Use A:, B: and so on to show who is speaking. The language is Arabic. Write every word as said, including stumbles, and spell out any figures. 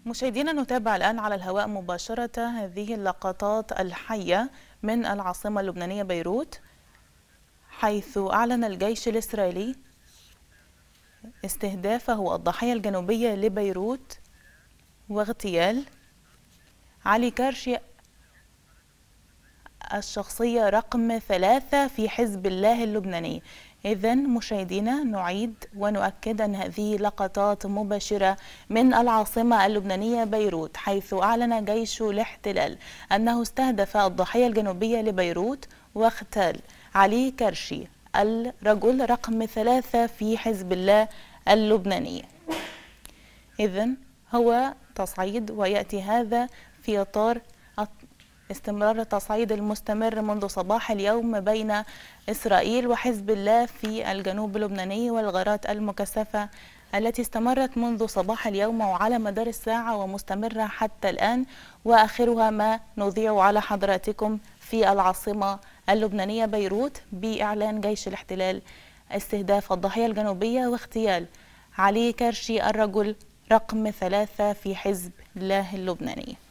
A: مشاهدينا نتابع الآن على الهواء مباشرة هذه اللقطات الحية من العاصمة اللبنانية بيروت، حيث أعلن الجيش الإسرائيلي استهدافه الضاحية الجنوبية لبيروت واغتيال علي كرشي الشخصية رقم ثلاثة في حزب الله اللبناني. إذن مشاهدينا نعيد ونؤكد أن هذه لقطات مباشرة من العاصمة اللبنانية بيروت، حيث أعلن جيش الاحتلال أنه استهدف الضاحية الجنوبية لبيروت واغتال علي كرشي الرجل رقم ثلاثة في حزب الله اللبناني. إذن هو تصعيد، ويأتي هذا في إطار استمرار التصعيد المستمر منذ صباح اليوم بين إسرائيل وحزب الله في الجنوب اللبناني، والغارات المكثفة التي استمرت منذ صباح اليوم وعلى مدار الساعة ومستمرة حتى الآن، وآخرها ما نذيع على حضراتكم في العاصمة اللبنانية بيروت بإعلان جيش الاحتلال استهداف الضاحية الجنوبية واغتيال علي كرشي الرجل رقم ثلاثة في حزب الله اللبناني.